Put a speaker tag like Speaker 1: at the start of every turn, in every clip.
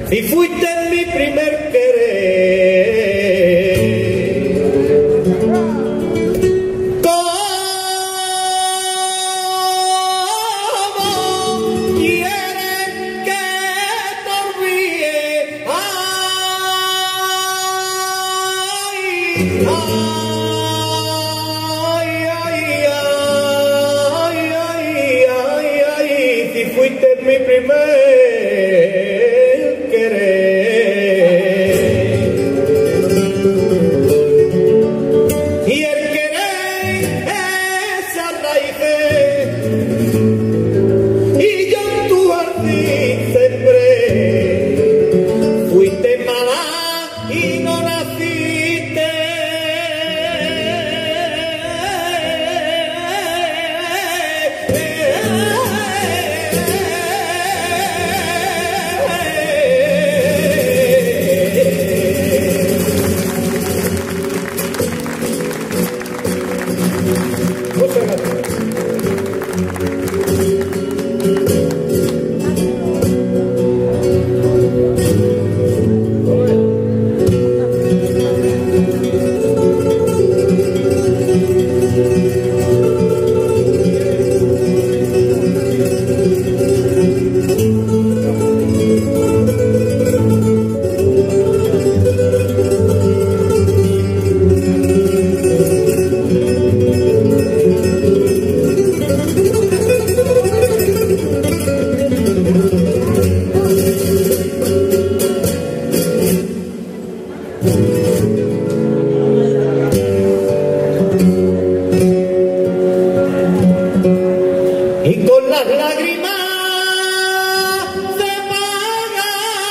Speaker 1: y fuiste mi primer querer. ¿Cómo quieres que te olvide? Ay, si fuiste mi primer querer. Y el querer esas raíces, y yo en tu jardín sembré. Fuiste mala y no naciste. Muchas gracias. Y con las lágrimas se paga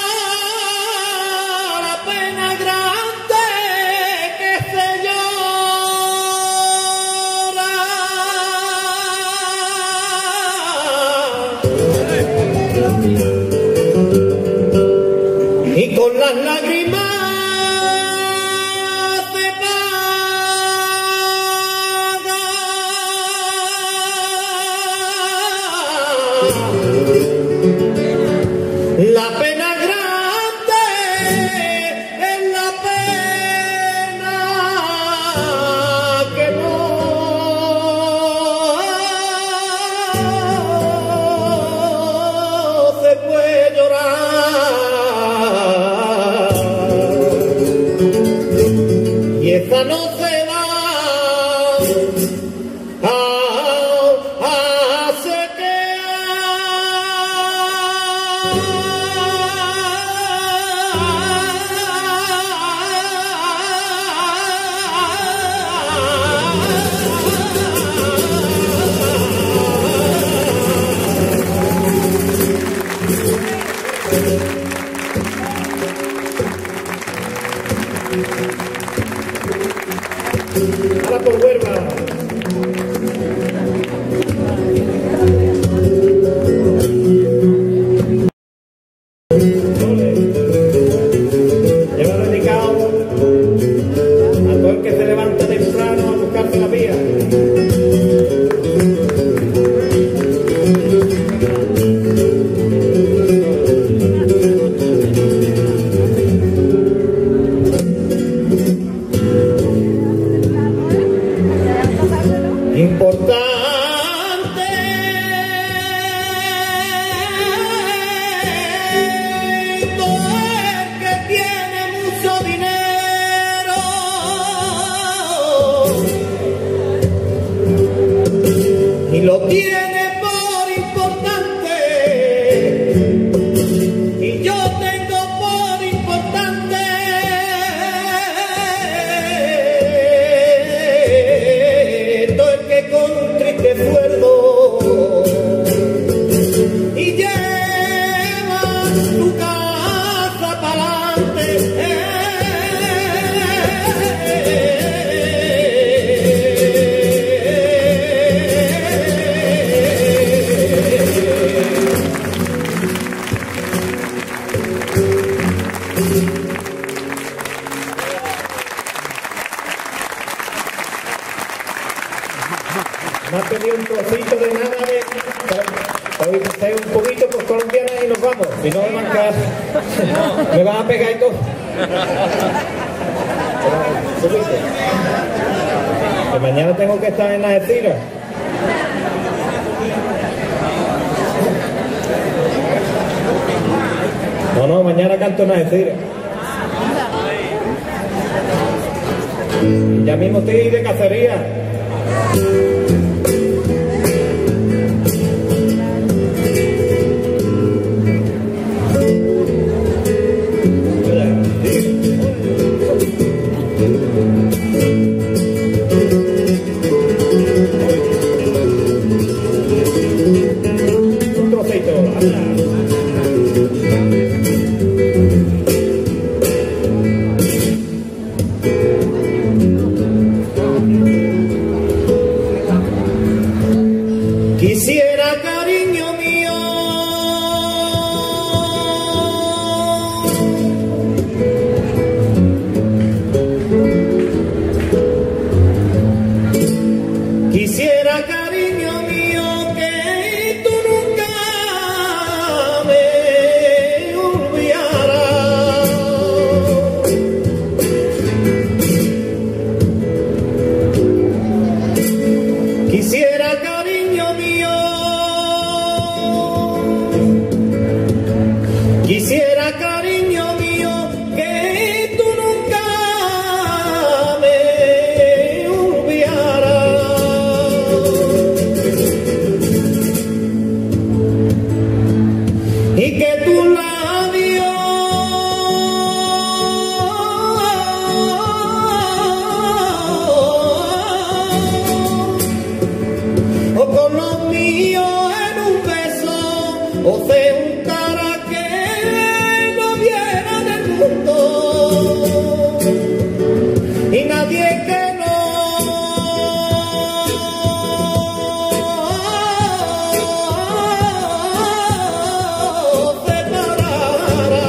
Speaker 1: la pena grande que se llora. Y con las lágrimas se paga la pena grande, es la pena que no se puede llorar. Y esa no se va a sequear.
Speaker 2: un poquito por colombiana y nos vamos. Si no, me van a pegar y todo. Que mañana tengo que estar en las Algeciras. No, mañana canto en las Algeciras. Ya mismo estoy de cacería. Un trocito. Quisiera, cariño mío, quisiera, cariño mío, que tú nunca me olvidaras. Quisiera, cariño mío, quisiera, cariño mío, que tú nunca me olvidaras y que tus labios o con los míos en un beso o de un cara que no viera del mundo y nadie que no separara.